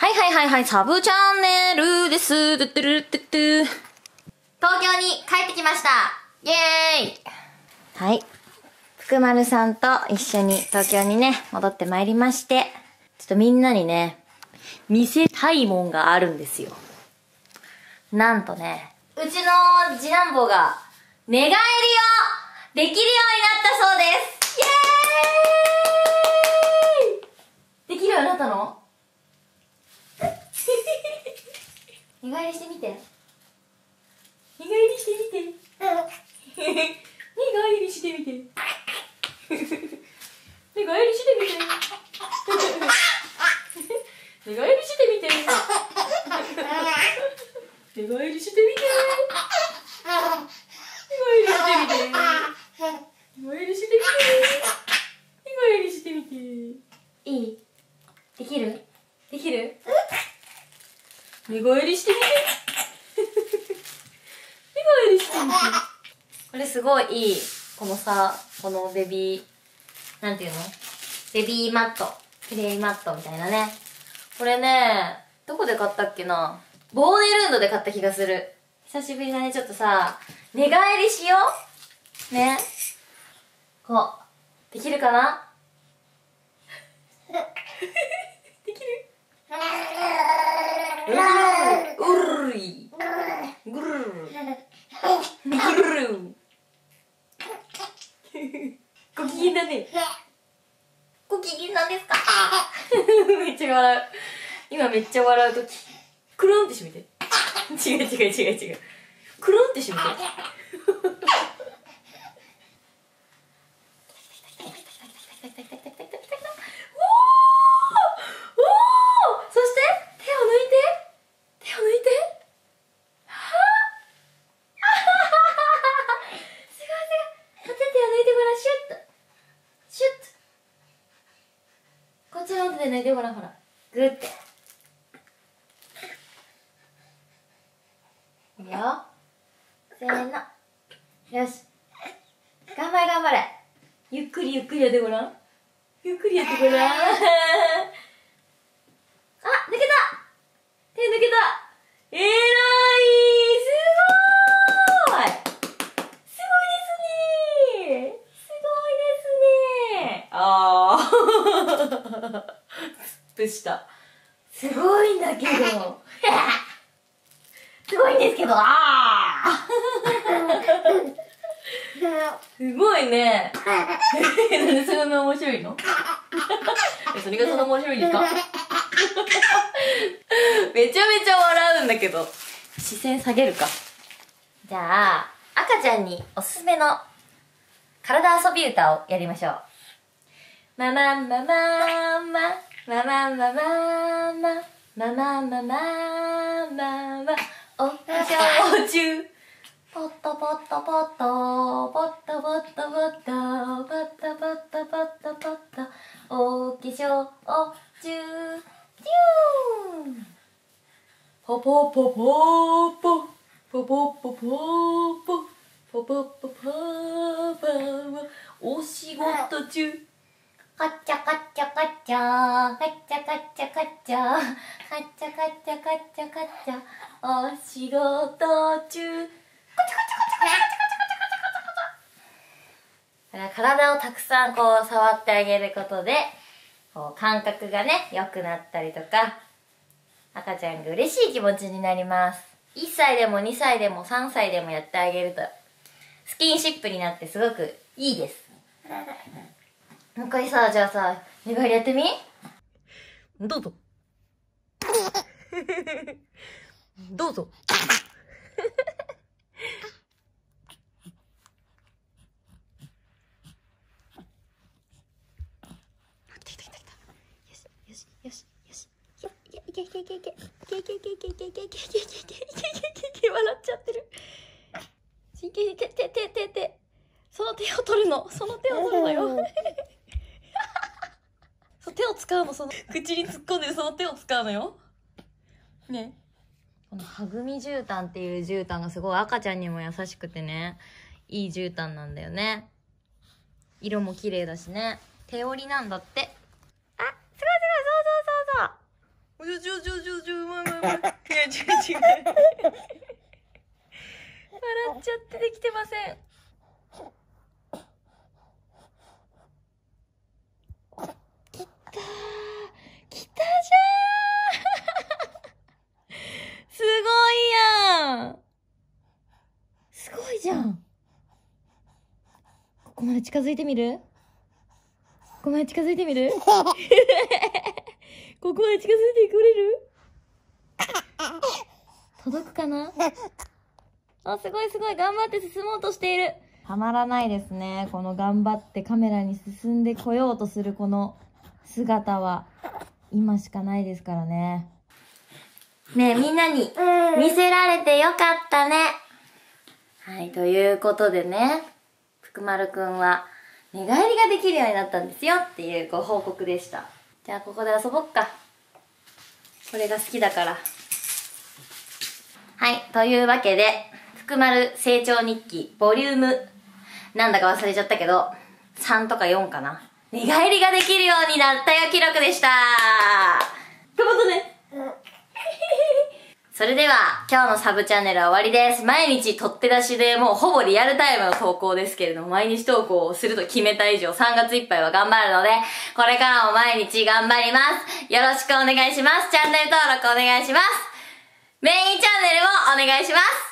はい、サブチャンネルです。東京に帰ってきました。イエーイ。はい。福丸さんと一緒に東京にね、戻ってまいりまして、ちょっとみんなにね、見せたいもんがあるんですよ。なんとね、うちの次男坊が寝返りをできるようになったそうです。イエーイ。できるようになったの？寝返りしてみて。寝返りしてみて。寝返りしてみて。寝返りしてみて。寝返りしてみて。寝返りしてみて。寝返りしてみて。寝返りしてみて。寝返りしてみて。いい？できる？できる？寝返りしてみて。寝返りしてみて。これすごいいい。このさ、このベビー、なんていうの？ベビーマット。プレイマットみたいなね。これね、どこで買ったっけな？ボーネルンドで買った気がする。久しぶりだね、ちょっとさ、寝返りしよう。ね。こう。できるかな？できる？うるい。ぐるる。ぐるる。ご機嫌だね。ご機嫌なんですか？めっちゃ笑う。今めっちゃ笑うとき。くるんって閉めて。違う。くるんって閉めて。そして手を抜いて。すごい。手を抜いてごらん。シュッと。こっちの手で抜いてごらん、ほら。グッて。いいよ。せーの。よし。頑張れ。ゆっくりやってごらん。ゆっくりやってごらん。あ、抜けた。手抜けた。えらい。すごいですね。あー。プした。すごいんだけど。すごいんですけど、すごいね。なんでそれが面白いの？それがそんな面白いんですか？めちゃめちゃ笑うんだけど。視線下げるか。じゃあ、赤ちゃんにおすすめの体遊び歌をやりましょう。ママンママンマ、ママンママンマ、ママンママンママ、お化粧中。ポットポットポット、ポットポットポット、ポットポットポットポット、お化粧中、ジューン。ポポポポポ、ポポポポポ、ポポポポポ、お仕事中。カッチャカッチャカッチャ、カッチャカッチャカッチャ、カッチャカッチャカッチャカッチャ、お仕事中。だから体をたくさんこう触ってあげることで、こう感覚がね、良くなったりとか、赤ちゃんが嬉しい気持ちになります。1歳でも2歳でも3歳でもやってあげると、スキンシップになってすごくいいです。もう一回さ、じゃあさ、寝返りやってみ？どうぞ。どうぞ。笑っちゃってる。手。その手を取るの。その手を取るのよ。手を使うの、その口に突っ込んでるその手を使うのよ。ね。このはぐみ絨毯っていう絨毯がすごい赤ちゃんにも優しくてね、いい絨毯なんだよね。色も綺麗だしね。手織りなんだって。あ、すごい、そう。 うまいうまい。いや、違う。笑っちゃってできてません。きたー。きたじゃー。すごいやん。すごいじゃん。ここまで近づいてみる？ここまで近づいてみる？ここまで近づいてくれる？届くかな？あ、すごいすごい。頑張って進もうとしている。たまらないですね。この頑張ってカメラに進んでこようとするこの姿は、今しかないですからね。ねえ、みんなに見せられてよかったね。はい、ということでね、福丸くんは寝返りができるようになったんですよっていうご報告でした。じゃあここで遊ぼっか。これが好きだから。はい、というわけで、福丸成長日記ボリュームなんだか忘れちゃったけど、3とか4かな。寝返りができるようになったよ記録でした。頑張ったね。それでは今日のサブチャンネルは終わりです。毎日取って出しでもうほぼリアルタイムの投稿ですけれども、毎日投稿をすると決めた以上3月いっぱいは頑張るので、これからも毎日頑張ります。よろしくお願いします。チャンネル登録お願いします。メインチャンネルもお願いします。